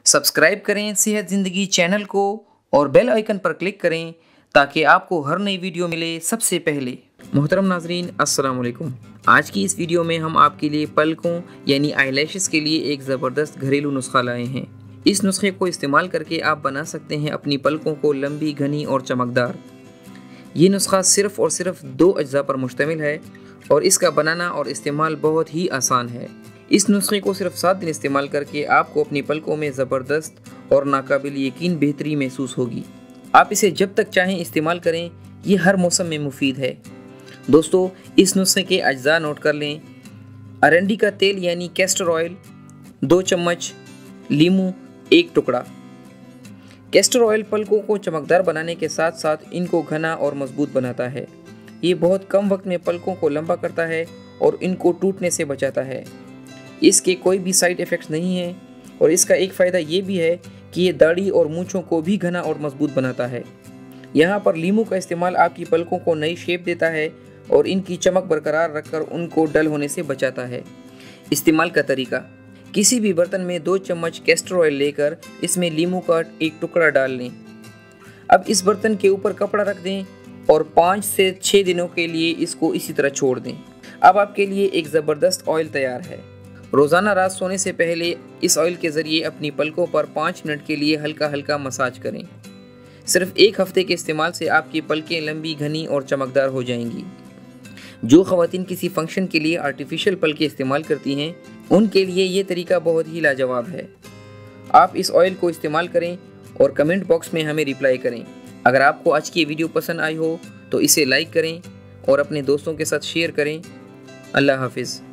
Subscribe करें सेहत ज़िंदगी चैनल को और बेल आइकन पर क्लिक करें ताकि आपको हर नई वीडियो मिले सबसे पहले। मोहतरम नाजरीन, अस्सलाम वालेकुम। आज की इस वीडियो में हम आपके लिए पलकों यानी आईलैशेस के लिए एक ज़बरदस्त घरेलू नुस्खा लाए हैं। इस नुस्खे को इस्तेमाल करके आप बना सकते हैं अपनी पलकों को लंबी, घनी और चमकदार। ये नुस्खा सिर्फ़ और सिर्फ 2 अज्जा पर मुश्तमिल है और इसका बनाना और इस्तेमाल बहुत ही आसान है। इस नुस्खे को सिर्फ 7 दिन इस्तेमाल करके आपको अपनी पलकों में ज़बरदस्त और नाकाबिल यकीन बेहतरी महसूस होगी। आप इसे जब तक चाहें इस्तेमाल करें, ये हर मौसम में मुफीद है। दोस्तों, इस नुस्खे के अज्जा नोट कर लें। अरंडी का तेल यानी कैस्टर ऑयल 2 चम्मच, लीमू 1 टुकड़ा। कैस्टर ऑयल पलकों को चमकदार बनाने के साथ साथ इनको घना और मजबूत बनाता है। ये बहुत कम वक्त में पलकों को लंबा करता है और इनको टूटने से बचाता है। इसके कोई भी साइड इफ़ेक्ट्स नहीं हैं और इसका एक फ़ायदा ये भी है कि ये दाढ़ी और मूंछों को भी घना और मजबूत बनाता है। यहाँ पर लीमू का इस्तेमाल आपकी पलकों को नई शेप देता है और इनकी चमक बरकरार रखकर उनको डल होने से बचाता है। इस्तेमाल का तरीका: किसी भी बर्तन में 2 चम्मच कैस्टर ऑयल लेकर इसमें लीमू का 1 टुकड़ा डाल लें। अब इस बर्तन के ऊपर कपड़ा रख दें और 5 से 6 दिनों के लिए इसको इसी तरह छोड़ दें। अब आपके लिए एक ज़बरदस्त ऑयल तैयार है। रोज़ाना रात सोने से पहले इस ऑयल के ज़रिए अपनी पलकों पर 5 मिनट के लिए हल्का हल्का मसाज करें। सिर्फ 1 हफ्ते के इस्तेमाल से आपकी पलकें लंबी, घनी और चमकदार हो जाएंगी। जो ख़वातीन किसी फंक्शन के लिए आर्टिफिशियल पलकें इस्तेमाल करती हैं, उनके लिए ये तरीका बहुत ही लाजवाब है। आप इस ऑयल को इस्तेमाल करें और कमेंट बॉक्स में हमें रिप्लाई करें। अगर आपको आज की वीडियो पसंद आई हो तो इसे लाइक करें और अपने दोस्तों के साथ शेयर करें। अल्लाह हाफिज़।